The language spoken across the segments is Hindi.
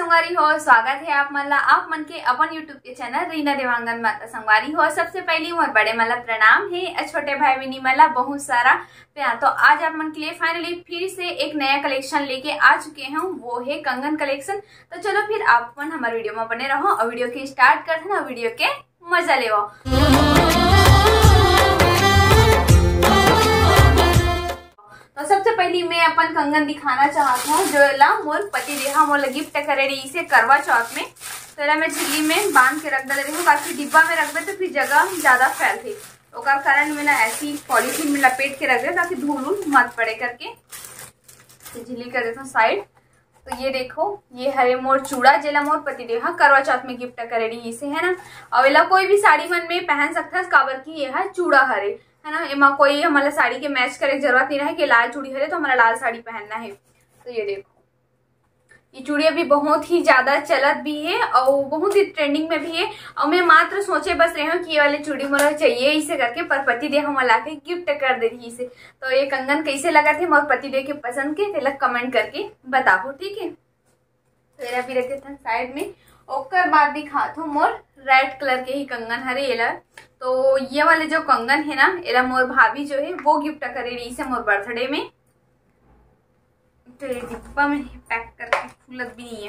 संगवारी हो, स्वागत है आप मन ला आप मन के अपन यूट्यूब के चैनल रीना देवांगन माता संगवारी हो। सबसे पहली मोर बड़े मला प्रणाम है, छोटे भाई बहनी मला बहुत सारा प्यार। तो आज आप मन के लिए फाइनली फिर से एक नया कलेक्शन लेके आ चुके हैं, वो है कंगन कलेक्शन। तो चलो फिर आप मन हमारे वीडियो में बने रहो और वीडियो के स्टार्ट करते हैं, वीडियो के मजा ले। तो सबसे पहली मैं अपन कंगन दिखाना चाहता हूँ जो ला मोर पति देहा मोर गिफ्ट करे रही इसे करवा चौथ में। तो ला मैं झिल्ली में बांध के रख दे रही हूँ, बाकी डिब्बा में रख दे तो फिर जगह ज्यादा फैलती, ओकर कारण मैं ना ऐसी पॉलीथीन में लपेट के रख दे ताकि धूल मत पड़े करके। तो झिल्ली कर देता हूँ साइड। तो ये देखो, ये हरे मोर चूड़ा जेला मोर पति देहा करवा चौथ में गिफ्ट करे रही इसे, है ना। और एला कोई भी साड़ी मन में पहन सकता है, काबर की ये है चूड़ा हरे, है ना। एमा कोई हमारा साड़ी के मैच करे जरूरत नहीं रहे कि लाल चूड़ी हरे तो हमारा लाल साड़ी पहनना है। तो ये देखो, ये चूड़ी अभी बहुत ही ज्यादा चलत भी है और बहुत ही ट्रेंडिंग में भी है। और मैं मात्र सोचे बस रही हूँ कि ये वाले चूड़ी मोर चाहिए इसे करके, पर पति देह हम ला के गिफ्ट कर दे रही इसे। तो ये कंगन कैसे लगा थे मोर पति देह के पसंद के तेलक कमेंट करके बताओ, ठीक है। तो ये भी रखे थे साइड में। ओकर बाद दिखात हूँ मोर रेड कलर के ही कंगन हरे एला। तो ये वाले जो कंगन है ना, एला मोर भाभी जो है वो गिफ्ट करे रही से मोर बर्थडे में। तो ये डिब्बा में पैक करके फूलत भी नहीं है।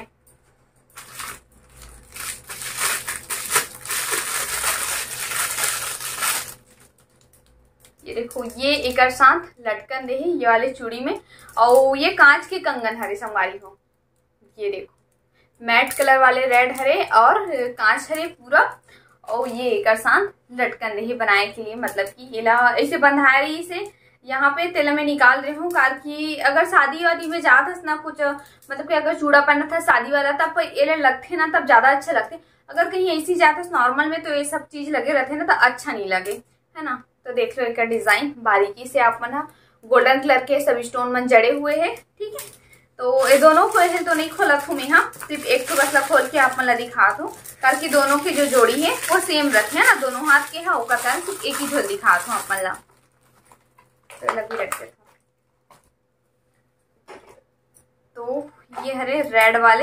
ये देखो, ये एक साथ लटकन दे है ये वाले चूड़ी में, और ये कांच के कंगन हरे संवारी हो। ये देखो, मैट कलर वाले रेड हरे और कांच हरे पूरा, और ये एक साथ लटकन दे बनाए के लिए, मतलब कि ये ऐसे बंधा रही से यहाँ पे तेल में निकाल रही हूँ। कार की अगर शादी वादी में जात है ना कुछ, मतलब कि अगर चूड़ा पहनना था शादी वाला तब ये लगते ना, तब ज्यादा अच्छे लगते। अगर कहीं ऐसी जात है नॉर्मल में तो ये सब चीज लगे रहते ना तो अच्छा नहीं लगे, है ना। तो देख लो इसका डिजाइन बारीकी से आप मन गोल्डन कलर के सब स्टोन मन जड़े हुए है, ठीक है। तो ये दोनों को है तो नहीं खोलत हूँ मैं, हाँ सिर्फ एक तो बस खोल के आप मन दिखा दूँ, ताकि दोनों की जो जोड़ी है वो सेम रखे, है ना। दोनों हाथ के है वो कारण सिर्फ एक ही झोल दिखा दूँ आप मन। तो लगी रख देता हूँ। तो ये हरे रेड वाले,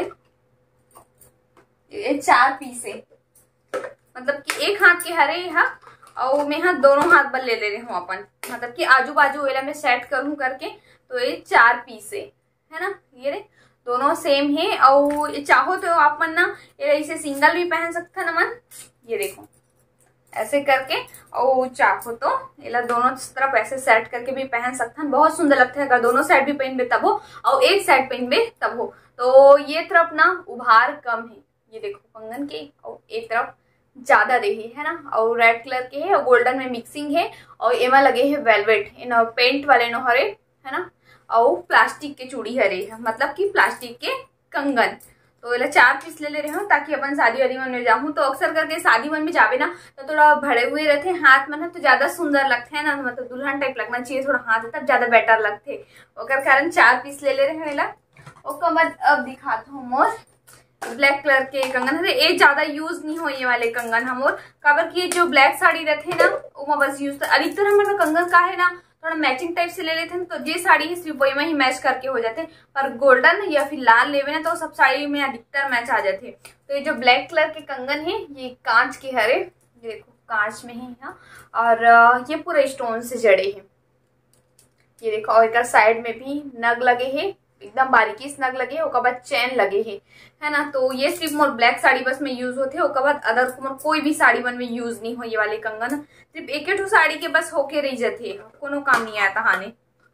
ये 4 पीस है, मतलब कि एक हाथ के हरे है और मैं हाँ दोनों हाथ बल ले रही हूँ अपन, मतलब कि आजू बाजू वेला में सेट करूँ करके। तो ये 4 पीस है ना, ये रे दोनों सेम है। और चाहो तो आप मन ना ये इसे सिंगल भी पहन सकते हैं ना मन, ये देखो ऐसे करके। और चाहो तो ये दोनों तरफ ऐसे सेट करके भी पहन सकते हैं, बहुत सुंदर लगता है। अगर दोनों साइड भी पहन बे तब हो और एक साइड पहन बे तब हो। तो ये तरफ ना उभार कम है, ये देखो कंगन के, और एक तरफ ज्यादा रही है ना। और रेड कलर के है और गोल्डन में मिक्सिंग है, और एमा लगे है वेलवेट इन पेंट वाले नो हरे, है ना। और प्लास्टिक के चूड़ी हरे है, मतलब कि प्लास्टिक के कंगन। तो ये 4 पीस ले रहे हूँ ताकि अपन शादी वादी मन में जाऊँ। तो अक्सर करके शादी मन में जावे ना तो थोड़ा भरे हुए रहते हाथ में ना, तो ज्यादा सुंदर लगते हैं ना, मतलब दुल्हन टाइप लगना चाहिए थोड़ा हाथ, तब ज्यादा बेटर लगते। ओकर कारण 4 पीस ले रहे हैं। ओकर बाद अब दिखाता हूँ मोर ब्लैक कलर के कंगन हरे। ये ज्यादा यूज नहीं हो ये वाले कंगन हम, और काबर की जो ब्लैक साड़ी रहते है ना वो बस यूज, अधिकतर हमारा कंगन का है ना थोड़ा मैचिंग टाइप से ले लेते हैं, तो जे साड़ी है सिर्फ वही में ही मैच करके हो जाते हैं। पर गोल्डन या फिर लाल लेवे ना तो सब साड़ी में अधिकतर मैच आ जाते हैं। तो ये जो ब्लैक कलर के कंगन है ये कांच के हरे, ये देखो कांच में है यहाँ, और ये पूरे स्टोन से जड़े हैं, ये देखो। और एक साइड में भी नग लगे हैं, एकदम बारीकी से नग लगे, ओकर बाद चैन लगे है ना। तो ये सिर्फ मोर ब्लैक साड़ी बस में यूज होते, ओकर बाद अदर मोर कोई भी साड़ी मन में यूज नहीं हो ये वाले कंगन। सिर्फ एक ही साड़ी के बस होके रह जाते, कोनो काम नहीं आता हाने।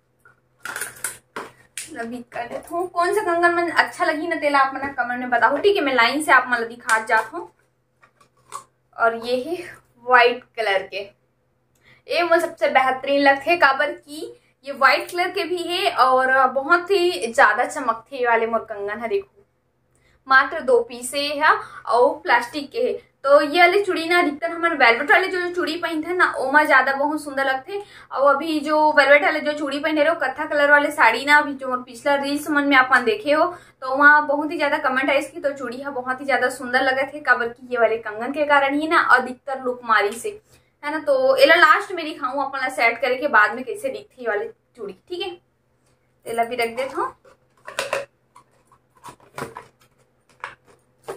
अभी कर देता हूँ कौन सा कंगन मन अच्छा लगी ना तेला आप मन कमेंट में बताओ, ठीक है। मैं लाइन से आप मन दिखा जाता हूँ। और ये है व्हाइट कलर के, ये मुझे सबसे बेहतरीन लगते, काबर की ये व्हाइट कलर के भी है और बहुत ही ज्यादा चमकते ये वाले मोर कंगन है। देखो मात्र 2 पीस है और प्लास्टिक के है। तो ये वाले चूड़ी ना अधिकतर हमारे वेलवेट वाले जो चूड़ी पहनते हैं ना ओमा ज्यादा बहुत सुंदर लगते हैं। और अभी जो वेलवेट वाले जो चूड़ी पहने रहे हो कत्था कलर वाले साड़ी ना, अभी जो पिछला रील्स मन में आप देखे हो तो वहाँ बहुत ही ज्यादा कमेंट है इसकी। तो चूड़ी है बहुत ही ज्यादा सुंदर लगे थे, काबर की ये वाले कंगन के कारण ही ना अधिकतर लुक मारी से, है ना। तो एला लास्ट में दिखाऊं अपना सेट करे के बाद में कैसे दिखती है वाली चूड़ी, ठीक है। एला भी रख देता हूँ।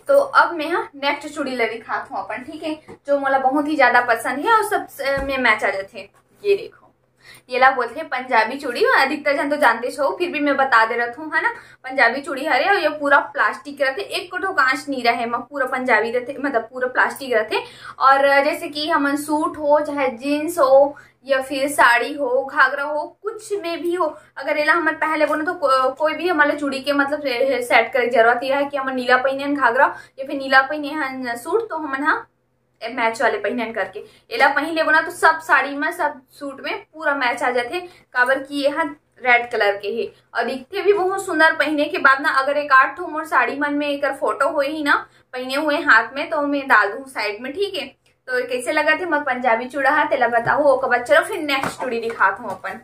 तो अब मैं यहाँ नेक्स्ट चूड़ी ले दिखात हूँ अपन, ठीक है, जो मोला बहुत ही ज्यादा पसंद है और सब में मैच आ जाते। ये देखो, ये ला बोलते हैं पंजाबी चूड़ी, अधिकतर जन तो जानते हो, फिर भी मैं बता दे रहा हूँ, है ना। पंजाबी चूड़ी हरे और ये पूरा प्लास्टिक रहते, एक कोठो कांच नहीं रहे, पूरा पंजाबी रहते, मतलब पूरा प्लास्टिक रहते। और जैसे कि हमन सूट हो चाहे जीन्स हो या फिर साड़ी हो, घाघरा हो, कुछ में भी हो, अगर एला हमारे पहले बोले तो कोई भी हमारे चूड़ी के मतलब सेट करे जरूरत यह है कि हम नीला पहने घाघरा या फिर नीला पहने सूट, तो हम यहाँ मैच वाले पहन करके एला पहन ले बना तो सब साड़ी में सब सूट में पूरा मैच आ जाते। काबर की यहाँ रेड कलर के है और दिखते भी बहुत सुंदर। पहने के बाद ना अगर एक आठ ठो मोर साड़ी मन में एक फोटो हो ही ना पहने हुए हाथ में, तो मैं डाल दूँ साइड में, ठीक है। तो कैसे लगा थे मैं पंजाबी चूड़ा है तेला बताओ। ओके बाद चलो फिर नेक्स्ट चूड़ी दिखाता हूँ अपन।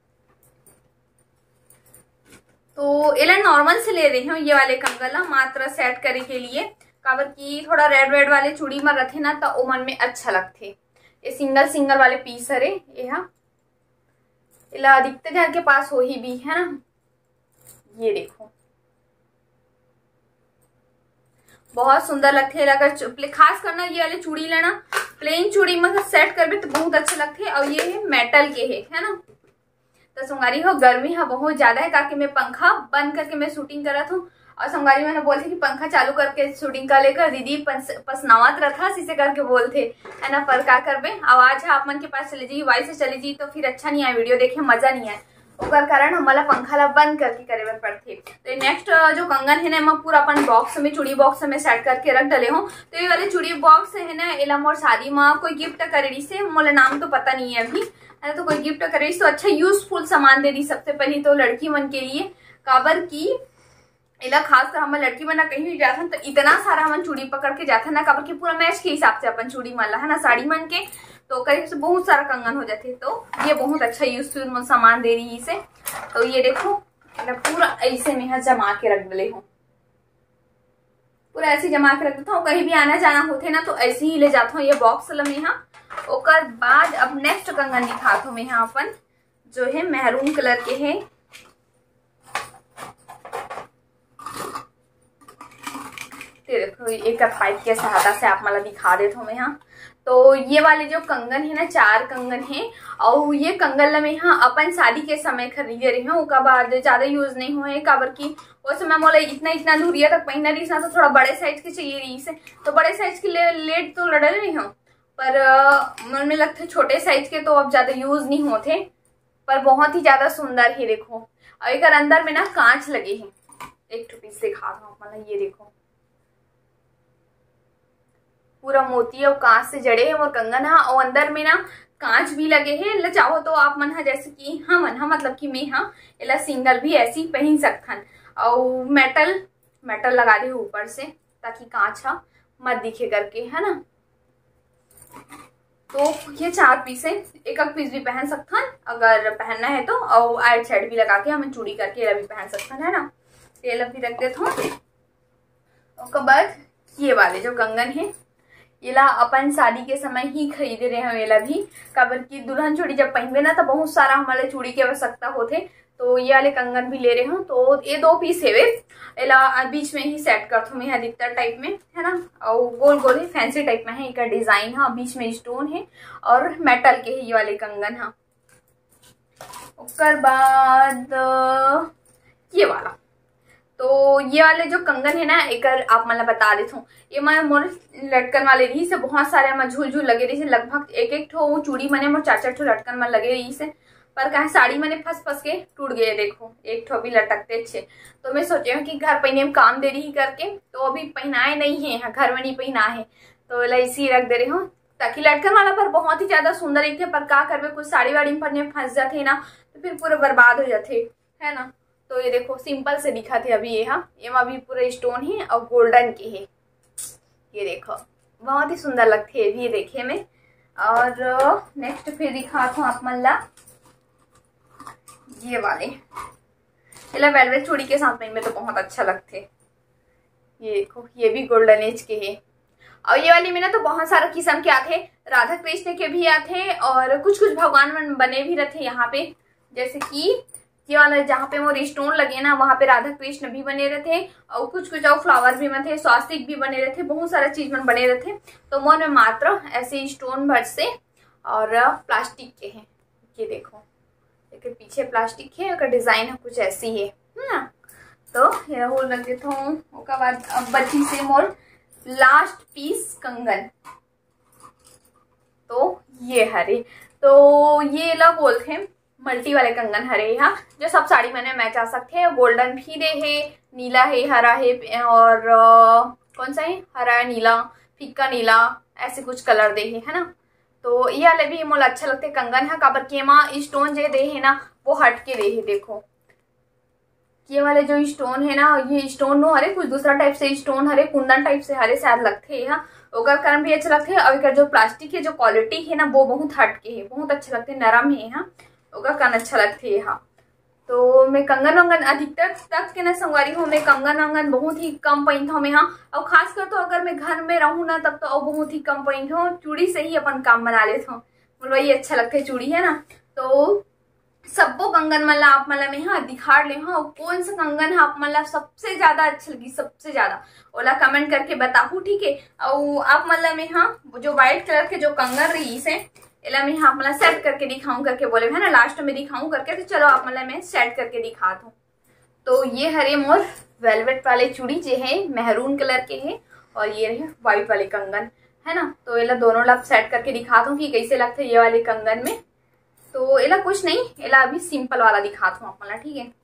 तो एला नॉर्मल से ले रही हूँ ये वाले कंगला मात्र सेट करे के लिए, काबर की थोड़ा रेड रेड वाले चूड़ी में रखे ना तो ओ मन में अच्छा लगते। ये सिंगल सिंगल वाले पीस हरे, यहाँ इला अधिकतर जन के पास हो ही भी है ना। ये देखो बहुत सुंदर लगते है। अगर खास करना ये वाले चूड़ी लेना प्लेन चूड़ी में सेट करबे तो बहुत अच्छे लगते हैं। और ये मेटल के है ना। तो संगारी हो गर्मी है बहुत ज्यादा है, ताकि मैं पंखा बंद करके मैं शूटिंग करत हूँ। और संगारी मैंने बोलते कि पंखा चालू करके शूटिंग कर लेकर दीदी पसनावत रखा इसे करके बोलते है ना। पर क्या करबे, आवाज है आप मन के पास चले जी, वाई से चले जी तो फिर अच्छा नहीं आए, वीडियो देखे मजा नहीं आए, ओकर कारण हमारा पंखा ला बंद करके करे बर पड़ते। तो नेक्स्ट जो कंगन है ना मैं पूरा अपन बॉक्स में चूड़ी बॉक्स में सेट करके रख डले हूँ। तो ये वाले चूड़ी बॉक्स है ना एला मोर शादी में कोई गिफ्ट करेड़ी से, मोला नाम तो पता नहीं है अभी, है तो कोई गिफ्ट करेड़ी तो अच्छा यूजफुल सामान दे दी। सबसे पहले तो लड़की मन के लिए, काबर की एला खासकर हम लड़की मन कहीं भी जाते तो इतना सारा हम चूड़ी पकड़ के जाते ना, काबर की पूरा मैच के हिसाब से अपन चूड़ी मन ला है ना साड़ी मन के, तो करीब से बहुत सारा कंगन हो जाते। तो ये बहुत अच्छा यूजफुल सामान दे रही इसे। तो ये देखो पूरा ऐसे में यहाँ जमा के रख दे हूँ, पूरा ऐसे जमा के रख देता हूँ। कहीं भी आना जाना होते ना तो ऐसे ही ले जाता हूँ ये बॉक्स में यहाँ। ओकर बाद अब नेक्स्ट कंगन दिखाता हूँ मैं यहाँ अपन, जो है मैरून कलर के है। देखो एक पाइप के सहायता से आप मला दिखा देता हूँ मैं यहाँ। तो ये वाले जो कंगन है ना 4 कंगन है, और ये कंगन में यहाँ अपन शादी के समय खरीदे रही हूँ। उसका बाद ज्यादा यूज नहीं हुए, काबर की वो समय मोला इतना दूरिया तक पहना रही तो थोड़ा बड़े साइज के चाहिए रही से, तो बड़े साइज के लिए लेट तो लड़ रही हूँ, पर मन में लगते छोटे साइज के तो अब ज्यादा यूज नहीं होते, पर बहुत ही ज्यादा सुंदर है। देखो और एक अंदर में ना कांच लगे हैं, एक पीस दिखा दो मतलब। ये देखो पूरा मोती और कांच से जड़े हैं और कंगन है, और अंदर में ना कांच भी लगे हैं। चाहो तो आप मन जैसे कि हम मतलब कि मैं एला सिंगल भी ऐसी पहन सकथन, और मेटल लगा दे ऊपर से ताकि कांच मत दिखे करके, है ना। तो ये 4 पीस है, एक पीस भी पहन सकथन अगर पहनना है तो, और आइट साइड भी लगा के हमें चूड़ी करके एला भी पहन सकथन, है ना। तेल भी रख देता हूँ। उसके बाद ये वाले जो कंगन है येला अपन शादी के समय ही खरीदे रहे हैं येला भी, काबर की दुल्हन चूड़ी जब पहनबे ना तो बहुत सारा हमारे चूड़ी की आवश्यकता होते। तो ये वाले कंगन भी ले रहे हूँ। तो ये 2 पीस है वे, एला बीच में ही सेट कर दूँ मैं अधिकतर टाइप में, है ना। और गोल गोल है, फैंसी टाइप में है, एक डिजाइन है, बीच में स्टोन है और मेटल के है ये वाले कंगन है। उसके बाद ये वाला, तो ये वाले जो कंगन है ना एक आप मतलब बता देता हूँ, ये मैं मोर लटकन वाले रही से बहुत सारे मैं झूल लगे रही से, लगभग एक ठो चूड़ी मने मोर 4 ठो लटकन में लगे रही से, पर कहा साड़ी मैंने फंस के टूट गए। देखो एक ठो भी लटकते अच्छे। तो मैं सोचे हूँ कि घर पहने में काम दे रही करके, तो अभी पहनाए नहीं है, घर में नहीं पहना है, तो इसी रख दे रही हूँ ताकि लटकन वाला पर बहुत ही ज्यादा सुंदर दिखते। पर क्या करवे कुछ साड़ी वाड़ी में पहनने फंस जाते ना तो फिर पूरे बर्बाद हो जाते, है ना। तो ये देखो सिंपल से दिखा थे अभी ये अभी पूरा स्टोन है और गोल्डन के है। ये देखो बहुत ही सुंदर लगते है ये देखे में। और नेक्स्ट फिर दिखाता हूँ आप मल्ला ये वाले वेलवेट चूड़ी के साथ में तो बहुत अच्छा लगते। ये देखो ये भी गोल्डन एज के है। और ये वाली में ना तो बहुत सारे किस्म के आते, राधा कृष्ण के भी आते और कुछ भगवान बने भी रहते यहाँ पे, जैसे कि ये वाला जहाँ पे मोर स्टोन लगे ना वहां पे राधा कृष्ण भी बने रहे थे और कुछ कुछ और फ्लावर भी बने थे, स्वास्तिक भी बने रहे थे, बहुत सारा चीज में बने रहे थे। तो मोर में मात्र ऐसे स्टोन भर से और प्लास्टिक के हैं। ये देखो एक पीछे प्लास्टिक है, उसका डिजाइन है कुछ ऐसी है ना। तो ये होल रख देता हूँ। उसके बाद अब बची से मोर लास्ट पीस कंगन। तो ये हरे, तो ये लोग बोलते हैं मल्टी वाले कंगन हरे यहाँ, जो सब साड़ी मैंने मैच आ सकते हैं। गोल्डन भी दे है, नीला है, हरा है और कौन सा है, हरा नीला, फीका नीला, ऐसे कुछ कलर दे है ना। तो ये वाले भी मोला अच्छा लगते कंगन है। काबर के माँ स्टोन जो दे है ना वो हट के दे है। देखो ये वाले जो स्टोन है ना, ये स्टोन नो हरे कुछ दूसरा टाइप से स्टोन हरे, कुंदन टाइप से हरे शायद लगते है। ओकर कारण भी अच्छा लगते है। और जो प्लास्टिक है जो क्वालिटी है ना वो बहुत हट के है, बहुत अच्छे लगते, नरम है यहाँ, ओकर कारण अच्छा लगते है यहाँ। तो मैं कंगन वंगन अधिकतर तक के ना संगवारी हूँ, मैं कंगन वंगन बहुत ही कम पहनता हूँ मैं यहाँ। और खासकर तो अगर मैं घर में रहूँ ना तब तो बहुत ही कम पहनता हूँ, चूड़ी से ही अपन काम बना लेता हूँ, वही अच्छा लगता है चूड़ी है ना। तो सबको कंगन मला आप मला में हाँ दिखा ले हाँ, कौन सा कंगन है आप मला सबसे ज्यादा अच्छी लगी, सबसे ज्यादा ओला कमेंट करके बताओ, ठीक है। और आप मला में हाँ जो व्हाइट कलर के जो कंगन रही से एला मैं हाँ मला सेट करके दिखाऊं करके बोले है ना, लास्ट में दिखाऊं करके। तो चलो आप मला मैं सेट करके दिखा दूं। तो ये हरे मोर वेलवेट वाले चूड़ी जो है मेहरून कलर के है और ये रहे व्हाइट वाले कंगन है ना। तो एला दोनों लब सेट करके दिखा दूं कि कैसे लगते ये वाले कंगन में। तो एला कुछ नहीं, एला अभी सिंपल वाला दिखाता हूँ आप, ठीक है।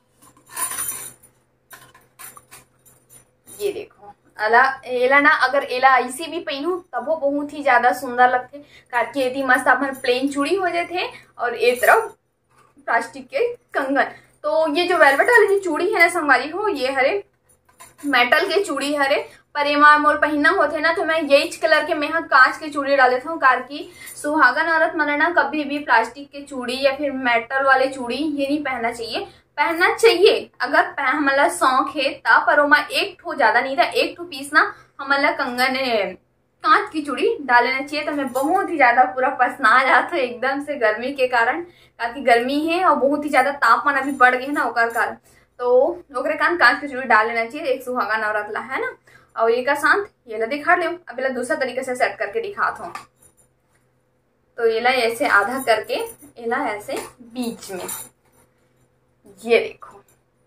ये देखो एला ना अगर एला ऐसे भी पहनू तब वो बहुत ही ज्यादा सुंदर लगते, कारण इतनी मस्त अपन प्लेन चूड़ी हो जाते और एक तरफ प्लास्टिक के कंगन। तो ये जो वेलवेट वाली जो चूड़ी है ना संगवारी हो, ये हरे मेटल के चूड़ी हरे, पर एमा मोर पहनना होते ना तो मैं यही कलर के मैं कांच के चूड़ी डाल देता हूँ, कारण की सुहागन औरत मन ना कभी भी प्लास्टिक के चूड़ी या फिर मेटल वाले चूड़ी ये नहीं पहनना चाहिए। पहनना चाहिए अगर हमारा शौक है तब, पर ओमा एक ठो ज्यादा नहीं था, एक ठो पीस ना हमारा कंगन कांच की चूड़ी डाल लेना चाहिए। तो मैं बहुत ही ज्यादा पूरा पसना आ जाता है एकदम से गर्मी के कारण, काफी गर्मी है और बहुत ही ज्यादा तापमान अभी बढ़ गए है ना ओकर कारण। तो ओकरे कारण कांच की चूड़ी डाल लेना चाहिए एक सुहागन औरत ला है ना। और ये का साथ ये ला दिखा ले, अब ये दूसरा तरीके से सेट करके दिखाता हूँ। तो ये ला ऐसे आधा करके ये ला ऐसे बीच में, ये देखो।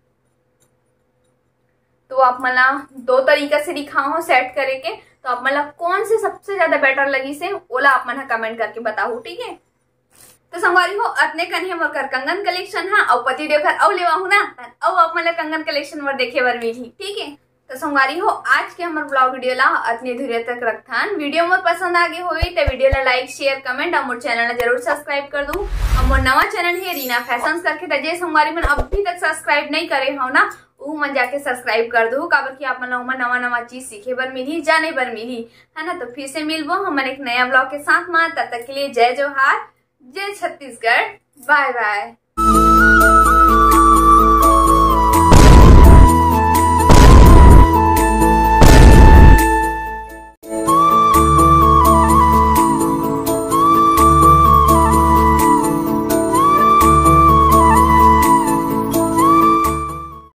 तो आप मला दो तरीका से दिखाओ सेट करे के, तो आप मला कौन से सबसे ज्यादा बेटर लगी से ओला आप मना कमेंट करके बताओ, ठीक है। तो संगवारी हो अतने कन मोर कर कंगन कलेक्शन है और पति देव घर लेवा हूँ ना अब आप मला कंगन कलेक्शन मोर देखे बर मिली, ठीक है। तो संगवारी हो आज के हमारे ब्लॉग वीडियो ला अतने धीरे तक रखथान। वीडियो मोर पसंद आगे हुई तो वीडियो ला लाइक शेयर कमेंट और मोर चैनल ला जरूर सब्सक्राइब कर दू। और मोर नवा चैनल है रीना फैशंस करके, तजे संगवारी मन अभी तक सब्सक्राइब नहीं करे हो ना वो मन जाके सब्सक्राइब कर दो, काबर की आप मन नवा नवा चीज सीखे बर मिली, जाने बर मिली है ना। तो फिर से मिलबो हम एक नया ब्लॉग के साथ में, तब तक के लिए जय जोहार, जय छत्तीसगढ़, बाय बाय।